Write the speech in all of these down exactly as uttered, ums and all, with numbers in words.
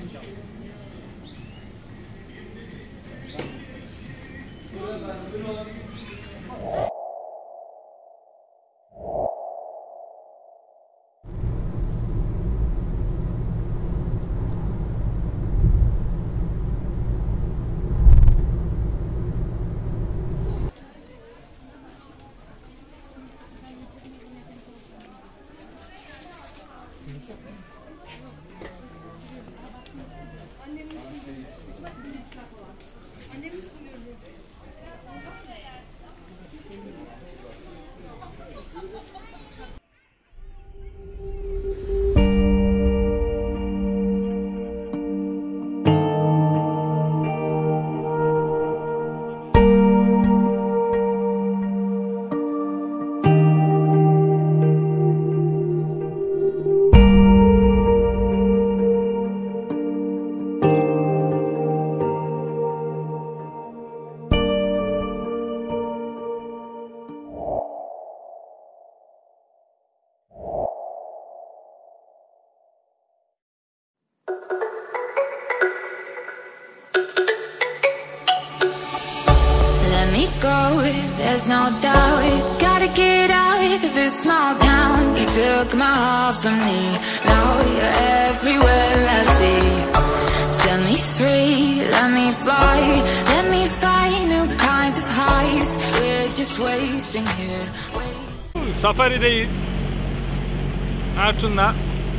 Go, there's no doubt. Gotta get out of this small town. You took my heart from me. Now you're everywhere I see. Set me free, let me fly. Let me find new kinds of highs. We're just wasting here. Safari'deyiz. Ertuğrul'la.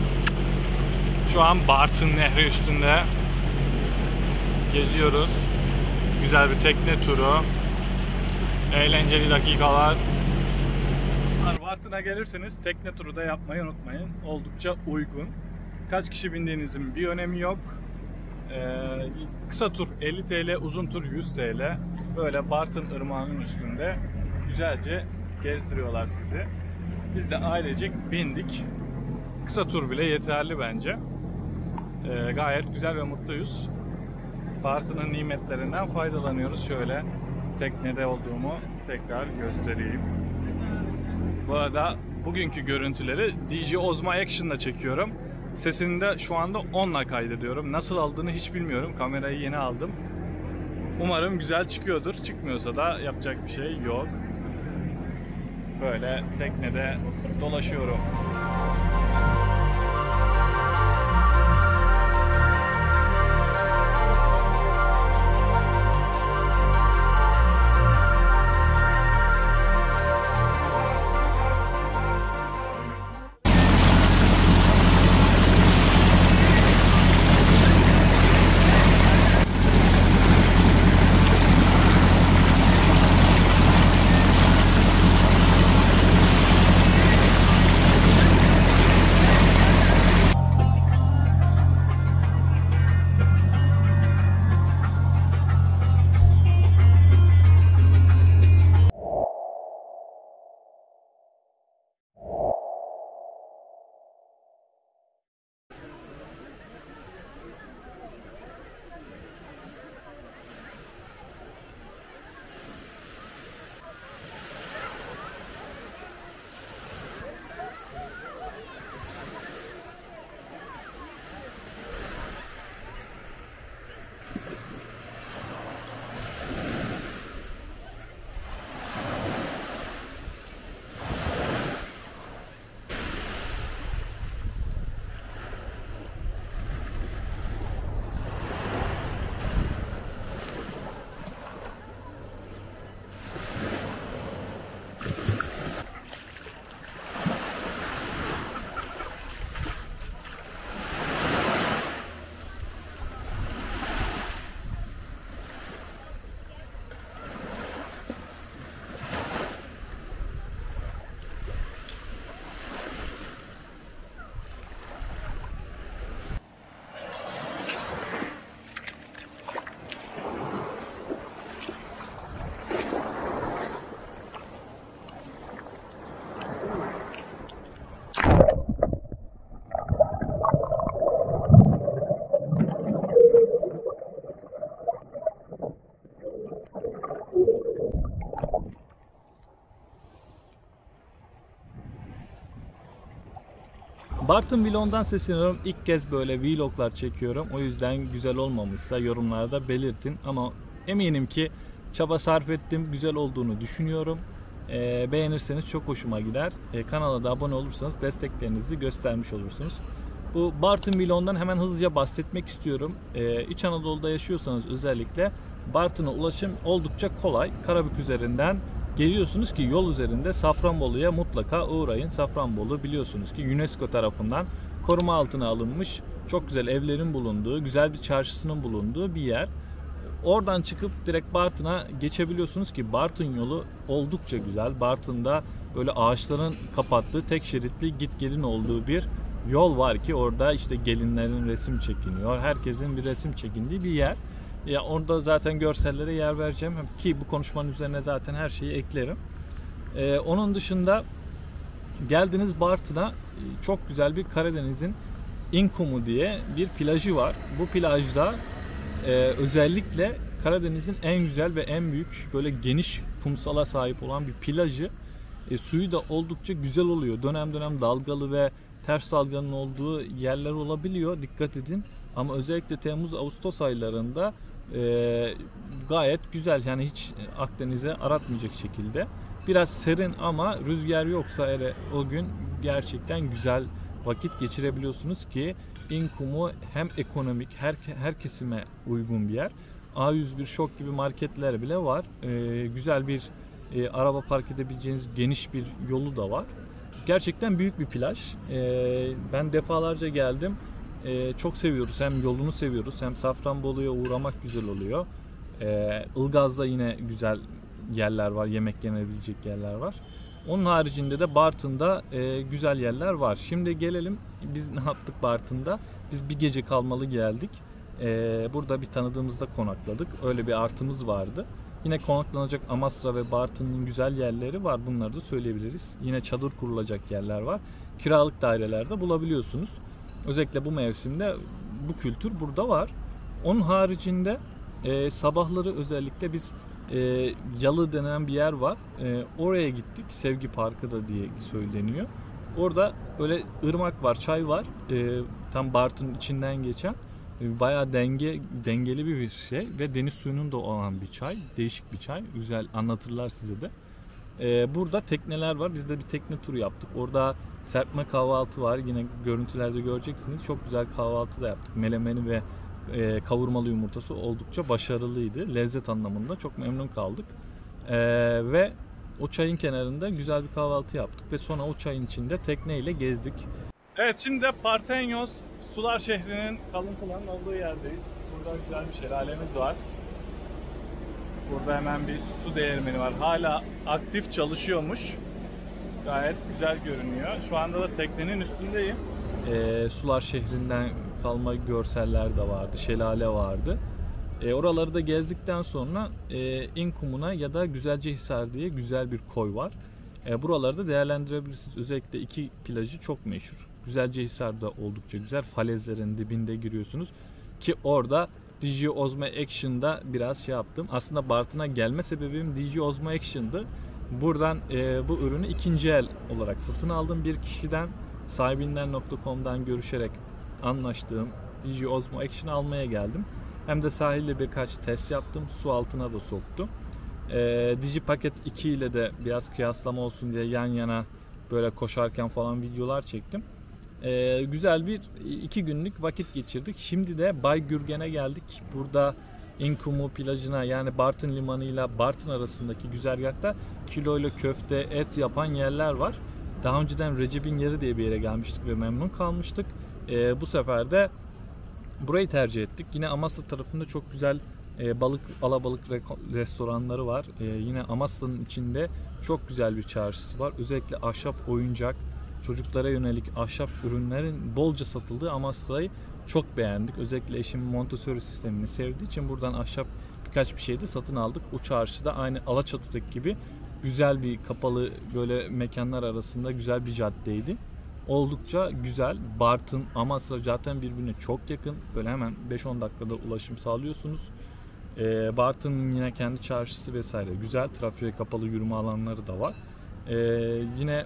Şu an Bartın Nehri üstünde geziyoruz. Güzel bir tekne turu. Eğlenceli dakikalar. Bartın'a gelirseniz tekne turu da yapmayı unutmayın. Oldukça uygun. Kaç kişi bindiğinizin bir önemi yok. Ee, kısa tur elli TL, uzun tur yüz TL. Böyle Bartın Irmağı'nın üstünde güzelce gezdiriyorlar sizi. Biz de ailecek bindik. Kısa tur bile yeterli bence. Ee, gayet güzel ve mutluyuz. Bartın'ın nimetlerinden faydalanıyoruz. Şöyle teknede olduğumu tekrar göstereyim. Bu arada bugünkü görüntüleri D J Osmo Action'la çekiyorum. Sesini de şu anda onla kaydediyorum. Nasıl aldığını hiç bilmiyorum. Kamerayı yeni aldım. Umarım güzel çıkıyordur. Çıkmıyorsa da yapacak bir şey yok. Böyle teknede dolaşıyorum. Bartın Vlog'dan sesleniyorum. İlk kez böyle vloglar çekiyorum. O yüzden güzel olmamışsa yorumlarda belirtin. Ama eminim ki çaba sarf ettim. Güzel olduğunu düşünüyorum. E, beğenirseniz çok hoşuma gider. E, kanala da abone olursanız desteklerinizi göstermiş olursunuz. Bu Bartın Vlog'dan hemen hızlıca bahsetmek istiyorum. E, İç Anadolu'da yaşıyorsanız özellikle Bartın'a ulaşım oldukça kolay. Karabük üzerinden geliyorsunuz ki yol üzerinde Safranbolu'ya mutlaka uğrayın. Safranbolu biliyorsunuz ki UNESCO tarafından koruma altına alınmış, çok güzel evlerin bulunduğu, güzel bir çarşısının bulunduğu bir yer. Oradan çıkıp direkt Bartın'a geçebiliyorsunuz ki Bartın yolu oldukça güzel. Bartın'da böyle ağaçların kapattığı, tek şeritli git gelin olduğu bir yol var ki orada işte gelinlerin resim çekiniyor. Herkesin bir resim çekindiği bir yer. Ya orada zaten görsellere yer vereceğim ki bu konuşmanın üzerine zaten her şeyi eklerim. Ee, onun dışında geldiniz Bartın'a, çok güzel bir Karadeniz'in İnkumu diye bir plajı var. Bu plajda e, özellikle Karadeniz'in en güzel ve en büyük böyle geniş kumsala sahip olan bir plajı. E, suyu da oldukça güzel oluyor. Dönem dönem dalgalı ve ters dalganın olduğu yerler olabiliyor. Dikkat edin. Ama özellikle Temmuz-Ağustos aylarında e, gayet güzel. Yani hiç Akdeniz'e aratmayacak şekilde. Biraz serin ama rüzgar yoksa eğer o gün gerçekten güzel vakit geçirebiliyorsunuz ki İnkumu hem ekonomik, her, her kesime uygun bir yer. A yüz bir Şok gibi marketler bile var. E, güzel bir e, araba park edebileceğiniz geniş bir yolu da var. Gerçekten büyük bir plaj. E, ben defalarca geldim. E, çok seviyoruz. Hem yolunu seviyoruz hem Safranbolu'ya uğramak güzel oluyor. E, Ilgaz'da yine güzel yerler var. Yemek yenebilecek yerler var. Onun haricinde de Bartın'da e, güzel yerler var. Şimdi gelelim. Biz ne yaptık Bartın'da? Biz bir gece kalmalı geldik. E, burada bir tanıdığımızda konakladık. Öyle bir artımız vardı. Yine konaklanacak Amasra ve Bartın'ın güzel yerleri var. Bunları da söyleyebiliriz. Yine çadır kurulacak yerler var. Kiralık dairelerde bulabiliyorsunuz. Özellikle bu mevsimde bu kültür burada var. Onun haricinde e, sabahları özellikle biz e, Yalı denen bir yer var. E, oraya gittik. Sevgi Parkı da diye söyleniyor. Orada böyle ırmak var, çay var. E, tam Bartın'ın içinden geçen. E, bayağı denge dengeli bir şey ve deniz suyunun da olan bir çay. Değişik bir çay. Güzel, anlatırlar size de. E, burada tekneler var. Biz de bir tekne turu yaptık. Orada serpme kahvaltı var. Yine görüntülerde göreceksiniz. Çok güzel kahvaltı da yaptık. Melemeni ve e, kavurmalı yumurtası oldukça başarılıydı. Lezzet anlamında çok memnun kaldık. E, ve o çayın kenarında güzel bir kahvaltı yaptık ve sonra o çayın içinde tekneyle gezdik. Evet, şimdi de Parthenos Sular Şehri'nin kalıntılarının olduğu yerdeyiz. Burada güzel bir şelalemiz var. Burada hemen bir su değirmeni var. Hala aktif çalışıyormuş. Gayet güzel görünüyor. Şu anda da teknenin üstündeyim. E, Sular Şehri'nden kalma görseller de vardı. Şelale vardı. E, oraları da gezdikten sonra e, İnkumuna ya da Güzelcehisar diye güzel bir koy var. E, buraları da değerlendirebilirsiniz. Özellikle iki plajı çok meşhur. Güzelcehisar da oldukça güzel. Falezlerin dibinde giriyorsunuz. Ki orada D J Osmo Action'da biraz şey yaptım. Aslında Bartın'a gelme sebebim D J Osmo Action'dı. Buradan e, bu ürünü ikinci el olarak satın aldım bir kişiden. Sahibinden nokta com'dan görüşerek anlaştığım D J Osmo Action almaya geldim. Hem de sahilde birkaç test yaptım. Su altına da soktum. E, Digipaket iki ile de biraz kıyaslama olsun diye yan yana böyle koşarken falan videolar çektim. E, güzel bir iki günlük vakit geçirdik. Şimdi de Bay Gürgen'e geldik. Burada İnkumu plajına, yani Bartın Limanı ile Bartın arasındaki güzergahta kiloyla köfte, et yapan yerler var. Daha önceden Recep'in Yeri diye bir yere gelmiştik ve memnun kalmıştık. E, bu sefer de burayı tercih ettik. Yine Amasya tarafında çok güzel e, balık, alabalık restoranları var. E, yine Amasya'nın içinde çok güzel bir çarşısı var. Özellikle ahşap oyuncak, çocuklara yönelik ahşap ürünlerin bolca satıldığı Amasya'yı çok beğendik. Özellikle eşim Montessori sistemini sevdiği için buradan ahşap birkaç bir şey de satın aldık. O çarşıda aynı Alaçatı'daki gibi güzel bir kapalı böyle mekanlar arasında güzel bir caddeydi. Oldukça güzel. Bartın, Amasya zaten birbirine çok yakın. Böyle hemen beş on dakikada ulaşım sağlıyorsunuz. Ee, Bartın'ın yine kendi çarşısı vesaire güzel. Trafiğe kapalı yürüme alanları da var. Ee, yine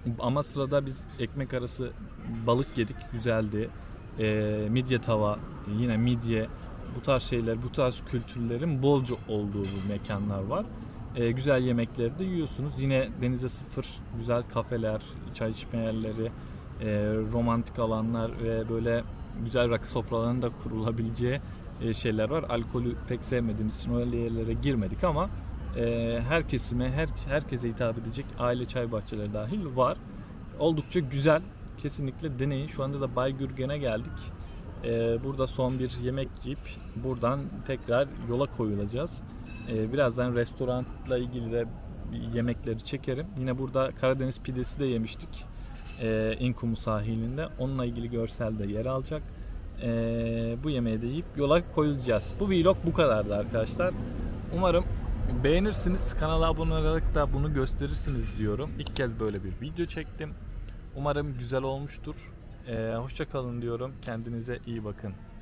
Amasra'da biz ekmek arası balık yedik, güzeldi. E, midye tava, yine midye, bu tarz şeyler, bu tarz kültürlerin bolca olduğu bu mekanlar var. E, güzel yemekleri de yiyorsunuz. Yine denize sıfır güzel kafeler, çay içme yerleri, e, romantik alanlar ve böyle güzel rakı sofralarının da kurulabileceği e, şeyler var. Alkolü pek sevmediğimiz için öyle yerlere girmedik ama e, her kesime, her, herkese hitap edecek aile çay bahçeleri dahil var. Oldukça güzel. Kesinlikle deneyin. Şu anda da Baygürgen'e geldik. Ee, burada son bir yemek yiyip buradan tekrar yola koyulacağız. Ee, birazdan restoranla ilgili de yemekleri çekerim. Yine burada Karadeniz pidesi de yemiştik. Ee, İnkumu sahilinde. Onunla ilgili görsel de yer alacak. Ee, bu yemeği de yiyip yola koyulacağız. Bu vlog bu kadardı arkadaşlar. Umarım beğenirsiniz. Kanala abone olarak da bunu gösterirsiniz diyorum. İlk kez böyle bir video çektim. Umarım güzel olmuştur. Ee, hoşça kalın diyorum. Kendinize iyi bakın.